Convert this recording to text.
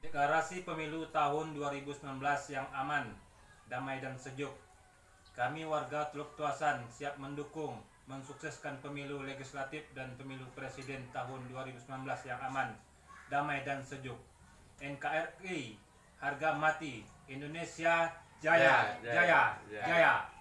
Deklarasi Pemilu tahun 2019 yang aman, damai dan sejuk. Kami warga Teluk Tuasan siap mendukung mensukseskan pemilu legislatif dan pemilu presiden tahun 2019 yang aman, damai dan sejuk. NKRI harga mati, Indonesia jaya, jaya, jaya.